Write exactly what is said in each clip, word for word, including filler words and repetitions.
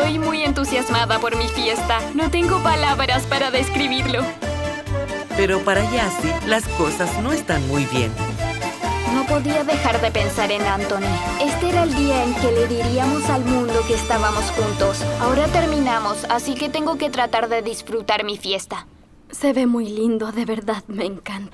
Estoy muy entusiasmada por mi fiesta. No tengo palabras para describirlo. Pero para Yassi, las cosas no están muy bien. No podía dejar de pensar en Anthony. Este era el día en que le diríamos al mundo que estábamos juntos. Ahora terminamos, así que tengo que tratar de disfrutar mi fiesta. Se ve muy lindo, de verdad, me encanta.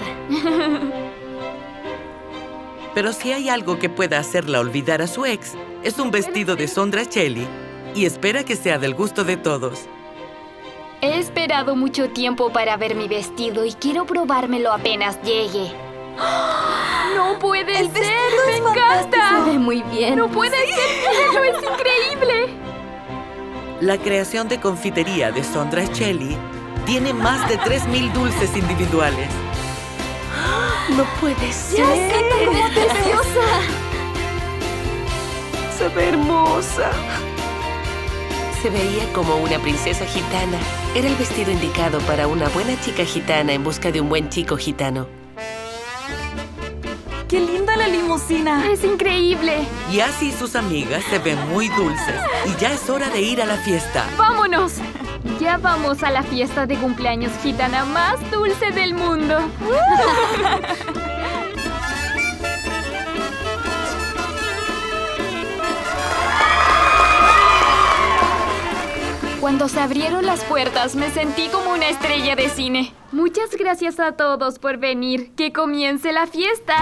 Pero si hay algo que pueda hacerla olvidar a su ex, es un vestido de Sondra Shelley y espera que sea del gusto de todos. He esperado mucho tiempo para ver mi vestido y quiero probármelo apenas llegue. ¡No puede El ser! vestido ¡Me es encanta! fantástico. Se ve muy bien. ¡No puede ser! ¡Mírenlo! ¡Es increíble! La creación de confitería de Sondra Shelley tiene más de tres mil dulces individuales. No puede ser. ¡Yassi, cómo te preciosa! Se ve hermosa. Se veía como una princesa gitana. Era el vestido indicado para una buena chica gitana en busca de un buen chico gitano. ¡Qué linda la limusina! ¡Es increíble! Yassi y sus amigas se ven muy dulces y ya es hora de ir a la fiesta. ¡Vámonos! Ya vamos a la fiesta de cumpleaños gitana más dulce del mundo. Cuando se abrieron las puertas, me sentí como una estrella de cine. Muchas gracias a todos por venir. ¡Que comience la fiesta!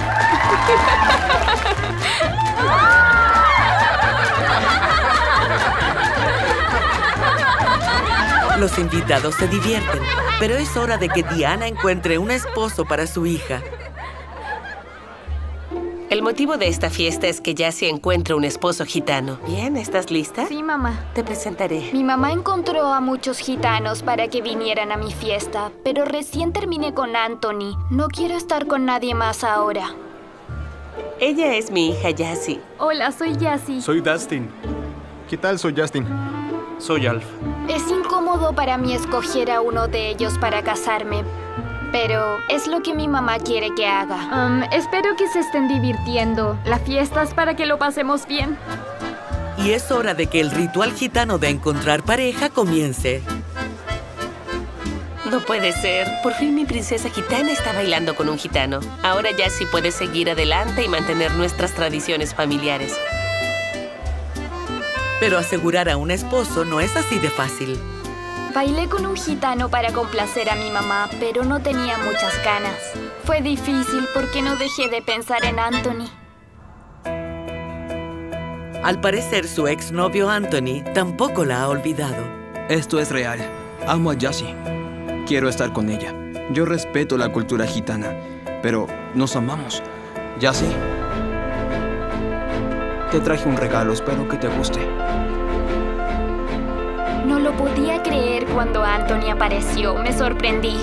Los invitados se divierten, pero es hora de que Diana encuentre un esposo para su hija. El motivo de esta fiesta es que Yassi encuentre un esposo gitano. Bien, ¿estás lista? Sí, mamá. Te presentaré. Mi mamá encontró a muchos gitanos para que vinieran a mi fiesta, pero recién terminé con Anthony. No quiero estar con nadie más ahora. Ella es mi hija Yassi. Hola, soy Yassi. Soy Dustin. ¿Qué tal? Soy Justin. Soy Alf. Es incómodo para mí escoger a uno de ellos para casarme, pero es lo que mi mamá quiere que haga. Um, espero que se estén divirtiendo. La fiesta es para que lo pasemos bien. Y es hora de que el ritual gitano de encontrar pareja comience. No puede ser. Por fin mi princesa gitana está bailando con un gitano. Ahora Yassi puede seguir adelante y mantener nuestras tradiciones familiares. Pero asegurar a un esposo no es así de fácil. Bailé con un gitano para complacer a mi mamá, pero no tenía muchas ganas. Fue difícil porque no dejé de pensar en Anthony. Al parecer, su exnovio Anthony tampoco la ha olvidado. Esto es real. Amo a Yassi. Quiero estar con ella. Yo respeto la cultura gitana, pero nos amamos. Yassi, te traje un regalo. Espero que te guste. No lo podía creer cuando Anthony apareció. Me sorprendí.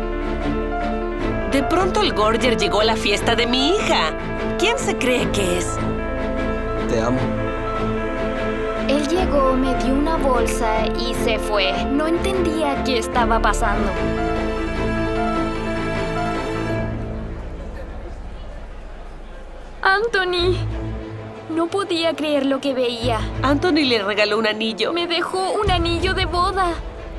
De pronto el Gorger llegó a la fiesta de mi hija. ¿Quién se cree que es? Te amo. Él llegó, me dio una bolsa y se fue. No entendía qué estaba pasando. ¡Anthony! No podía creer lo que veía. Anthony le regaló un anillo. Me dejó un anillo de boda.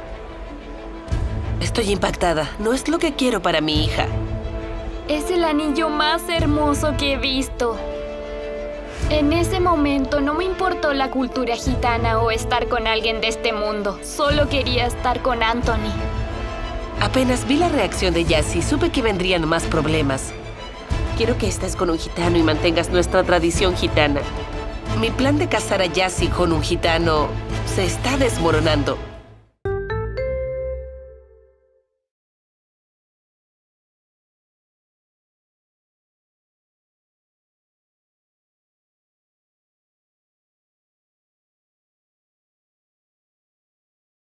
Estoy impactada. No es lo que quiero para mi hija. Es el anillo más hermoso que he visto. En ese momento no me importó la cultura gitana o estar con alguien de este mundo. Solo quería estar con Anthony. Apenas vi la reacción de Yassi, supe que vendrían más problemas. Quiero que estés con un gitano y mantengas nuestra tradición gitana. Mi plan de casar a Yassi con un gitano se está desmoronando.